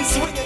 swinging.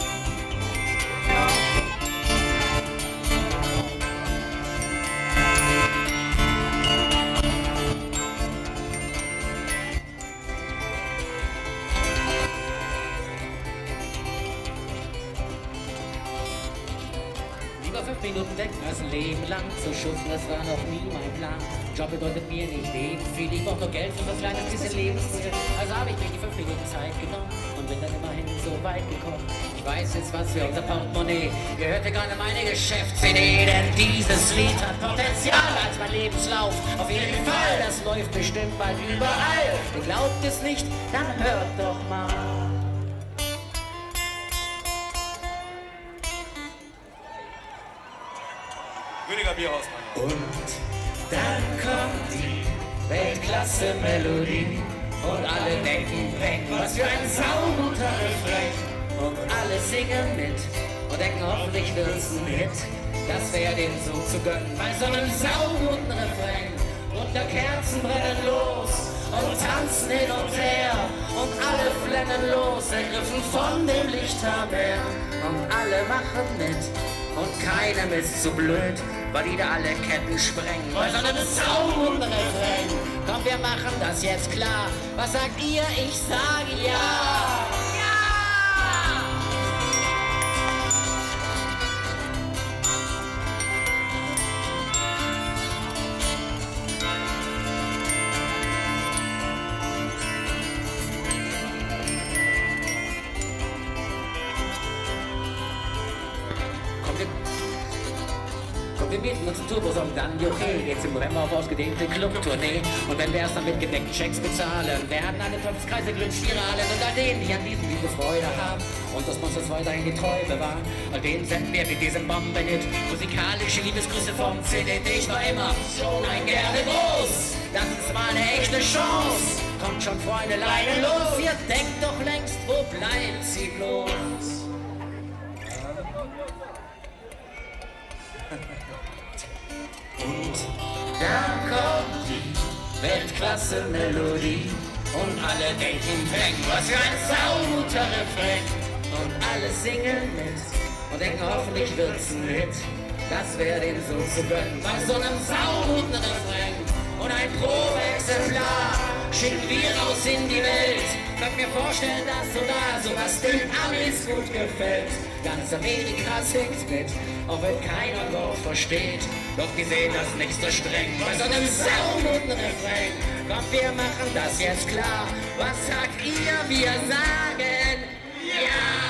Über 5 Minuten weg, das Leben lang zu schuften, das war noch nie mein Plan. Job bedeutet mir nicht Leben viel, ich brauch nur Geld für das kleine bisschen Lebensmittel. Also habe ich mir die 5 Minuten Zeit genommen und bin dann immerhin so weit gekommen. Ich weiß jetzt was für unser Portemonnaie, ihr hört ja gerade meine Geschäftsidee, denn dieses Lied hat Potenzial als mein Lebenslauf. Auf jeden Fall, das läuft bestimmt bald überall. Ihr glaubt es nicht, dann hört doch mal. Rüdiger Bierhausmann. Und dann kommt die Weltklasse-Melodie und alle denken, Peng, was für ein sauguter Refrain. Und alle singen mit und denken, hoffentlich wird's ein Hit. Das wäre dem so zu gönnen, bei so einem sauguten Refrain. Und der Kerzen brennen los und tanzen hin und her und alle flennen los, ergriffen von dem Lichtermeer. Und alle machen mit. Und keinem ist zu blöd, weil die da alle Ketten sprengen. Bei so einem sauguten Refrain. Komm, wir machen das jetzt klar. Was sagt ihr? Ich sage ja. Ja! Wir mieten uns einen Tourbus und dann Joche. Geht's im November auf ausgedehnte Clubtournee. Und wenn wir erst dann mit gedeckten Checks bezahlen, werden alle Teufelskreise Glücksspiralen. Und all denen, die an diesem Liebe Freude haben und das Monsters weiterhin die Treu bewahren, all denen senden wir mit diesem Bombenhit musikalische Liebesgrüße vom CDD. Ich war immer schon ein gerne groß. Das ist mal eine echte Chance. Kommt schon, Freunde, Leine los. Ihr denkt doch längst, wo bleibt sie bloß? Und dann kommt die Weltklasse-Melodie und alle denken, Peng, was für ein sauguter Refrain. Und alle singen mit und denken, hoffentlich wird's ein Hit. Das wäre dem so zu gönnen, bei so einem sauguten Refrain. Und ein Probeexemplar schicken wir raus in die Welt. Könnt mir vorstellen, dass sowas den Amis gut gefällt. Ganz Amerika singt mit, auch wenn keiner Wort versteht. Doch die sehen das nicht so streng, bei so einem sauguten Refrain. Komm, wir machen das jetzt klar. Was sagt ihr? Wir sagen ja!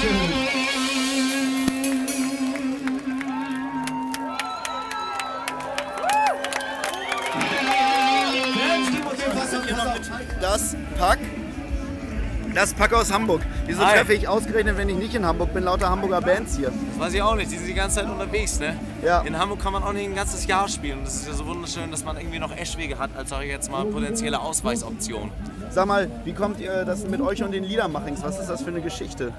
Das Pack aus Hamburg. Wieso treffe ich ausgerechnet, wenn ich nicht in Hamburg bin, lauter Hamburger Bands hier? Das weiß ich auch nicht, die sind die ganze Zeit unterwegs, ne? Ja. In Hamburg kann man auch nicht ein ganzes Jahr spielen. Und das ist ja so wunderschön, dass man irgendwie noch Eschwege hat, als auch jetzt mal potenzielle Ausweichsoption. Sag mal, wie kommt ihr das mit euch und den Liedermachings? Was ist das für eine Geschichte?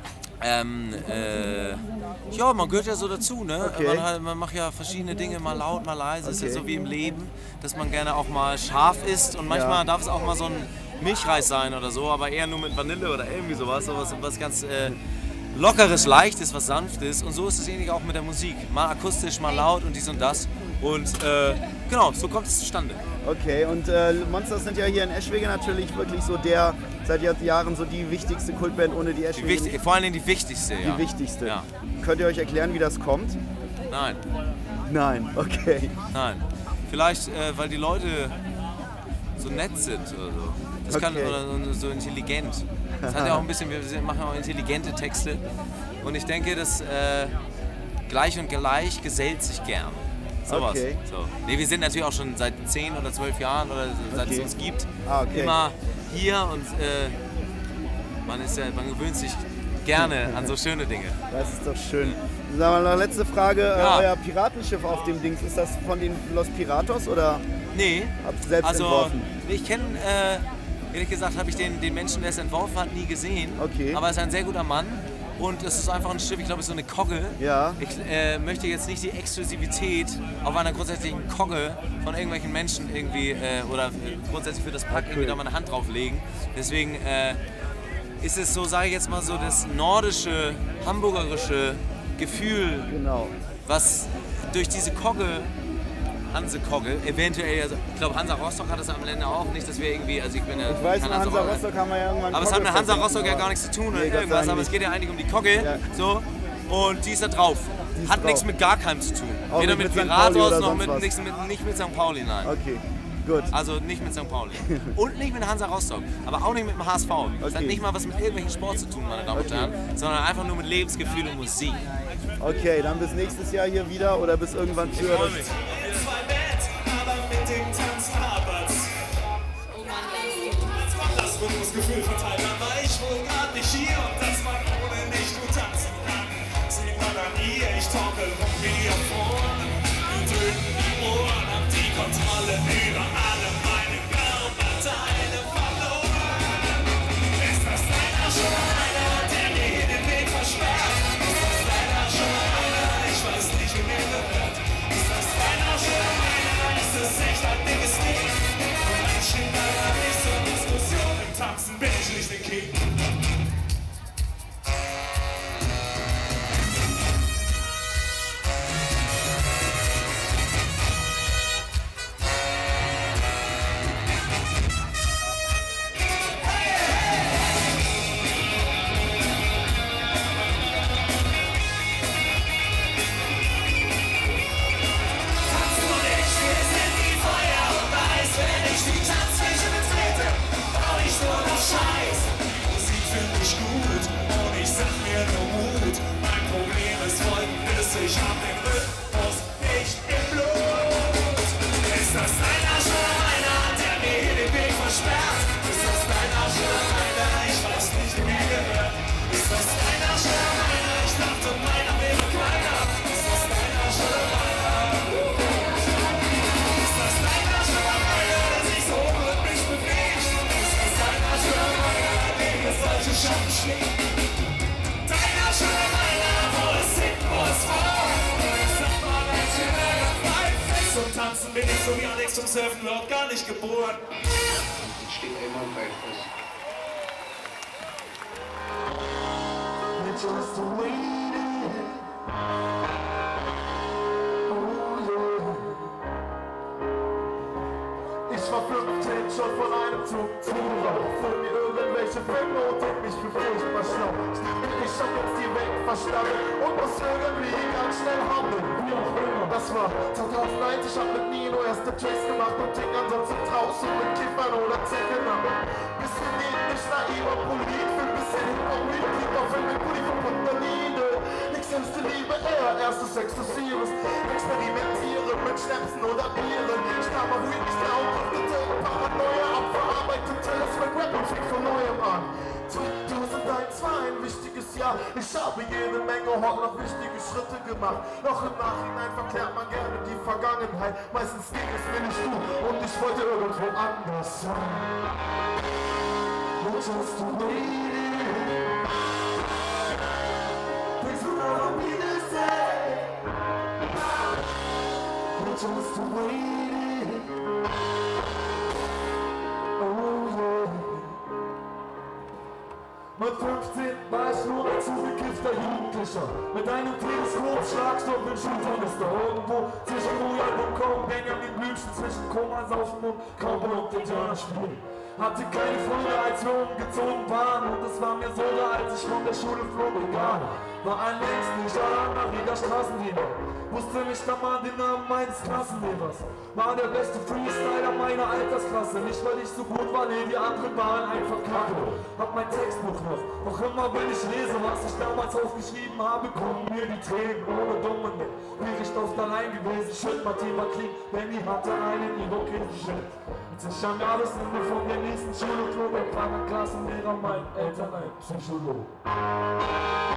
Ja, man gehört ja so dazu, ne? Okay. Man macht ja verschiedene Dinge, mal laut, mal leise. Es ist ja so wie im Leben, dass man gerne auch mal scharf isst und manchmal darf es auch mal so ein Milchreis sein oder so, aber eher nur mit Vanille oder irgendwie sowas, was ganz Lockeres, Leichtes, was Sanftes. Und so ist es ähnlich auch mit der Musik. Mal akustisch, mal laut und dies und das. Und genau, so kommt es zustande. Okay, und Monsters sind ja hier in Eschwege natürlich wirklich so seit Jahren so die wichtigste Kultband ohne die Eschwege. Vor allen Dingen die wichtigste, ja. Die wichtigste. Ja. Könnt ihr euch erklären, wie das kommt? Nein. Nein, okay. Nein. Vielleicht, weil die Leute so nett sind oder so. Das kann, oder so intelligent. Das hat ja auch ein bisschen, wir machen auch intelligente Texte. Und ich denke, dass gleich und gleich gesellt sich gern. Sowas. Okay. So. Nee, wir sind natürlich auch schon seit 10 oder 12 Jahren oder seit es uns gibt, immer hier und man gewöhnt sich gerne an so schöne Dinge. Das ist doch schön. Sagen wir noch letzte Frage, euer Piratenschiff auf dem Dings, ist das von den Los Piratos oder? Nee. Habt ihr selbst entworfen? Ich kenne, ehrlich gesagt, habe ich den Menschen, der es entworfen hat, nie gesehen. Okay. Aber er ist ein sehr guter Mann. Und es ist einfach ein Schiff, ich glaube, es ist so eine Kogge. Ja. Ich möchte jetzt nicht die Exklusivität auf einer grundsätzlichen Kogge von irgendwelchen Menschen irgendwie oder grundsätzlich für das Pack irgendwie da mal eine Hand drauf legen. Deswegen ist es so, sage ich jetzt mal so, das nordische, hamburgerische Gefühl, was durch diese Kogge, Hanse-Kogge, eventuell, also ich glaube Hansa Rostock hat das am Ende auch, nicht, dass wir irgendwie, also ich bin ja ich weiß, kein Hansa Rostock haben wir ja irgendwann. Aber es hat mit Hansa Rostock ja gar nichts zu tun oder irgendwas, aber es geht ja eigentlich um die Kogge, so, und die ist da drauf. Hat nichts mit gar keinem zu tun. Auch weder mit mit St. Piratos Pauli noch oder nicht mit St. Pauli, nein. Okay, gut. Also nicht mit St. Pauli. Und nicht mit Hansa Rostock, aber auch nicht mit dem HSV. Das hat nicht mal was mit irgendwelchen Sport zu tun, meine Damen und Herren, sondern einfach nur mit Lebensgefühl und Musik. Okay, dann bis nächstes Jahr hier wieder oder bis irgendwann früher. Das Rhythmusgefühl verteilt, dann war ich wohl grad nicht hier und das war ohne nicht du tanzen kann. Sieht man an ihr, ich torkel rum wie hier vorne. Die drücken die Ohren, hab die Kontrolle über alle meine Körperteile verloren. Ist das deiner schon einer, der mir hier den Weg versperrt? Ist das deiner schon einer, ich weiß nicht, wie mir gehört. Ist das deiner schon einer, ist das echt ein dickes Ding? Tanzen bin ich nicht der King. Ich hab den Rhythmus nicht im Blut. Ist das deiner schon einer, der mir hier den Weg versperrt? Ist das deiner schon einer, ich weiß nicht, wie mir gehört. Ist das deiner schon einer, ich dachte, meiner wäre kleiner. Ist das deiner schon einer? Ist das deiner schon einer, der sich so rhythmisch bewegt? Ist das deiner schon einer, der mir solche Schatten schlägt? Deiner schon einer, wo es hin muss. Zum Tanzen bin ich so wie Alex, zum Surfen überhaupt gar nicht geboren. Ich stehe immer bei fest. Ich war 15 schon von einem Zug zu Führen mir irgendwelche Filme und denk mich für furchtbar schlau. Ich hab jetzt die Welt verstanden und muss irgendwie ganz schnell handeln. Wie auch immer. Das war 2001, ich hab mit Nino erste Tracks gemacht und Ting ansonsten draußen mit Kiffern oder Zecken. Bisschen niedlich, naiver Polit, für ein bisschen Hip-Hop, Real Hip-Hop, mit Pulli von Inste Liebe, erstes Exklusives. Experimentiere mit Schnäpsen oder Bieren. Ich kam auf Weed, ich glaubhaftete Paranoia ab. Verarbeitete das Rap und fing von neuem an. 2001 war ein wichtiges Jahr. Ich habe jede Menge noch wichtige Schritte gemacht. Doch im Nachhinein verklärt man gerne die Vergangenheit. Meistens ging es mir nicht gut und ich wollte irgendwo anders sein. Just waiting. Things will never be the same. Just waiting. Oh yeah. Mit 15 war ich nur ein zugekiffter Jugendlicher. Mit einem Teleskop, Schlagstoff und Schultornister. Irgendwo zwischen Royal und kaum Benjamin Blümchen, zwischen Koma, Saufen und Cowboy und Indianer spielen. Hatte keine Freunde, als wir umgezogen waren. Und es war mir so da, als ich von der Schule flog, egal. War ein längst nicht nachriger Straßenlehrer. Wusste nicht einmal den Namen meines Klassenlehrers. War der beste Freestyler meiner Altersklasse. Nicht weil ich so gut war, nee, die anderen waren einfach kacke. Hab mein Textbuch noch immer wenn ich lese, was ich damals aufgeschrieben habe, kommen mir die Tränen ohne Dummen. Wäre ich oft allein gewesen, shit, Martin war clean, Benny hatte einen Irokesen-Shit. Als ich am Jahresende von der nächsten Schule flog, empfang ein Klassenlehrer meinen Eltern ein Psychologe.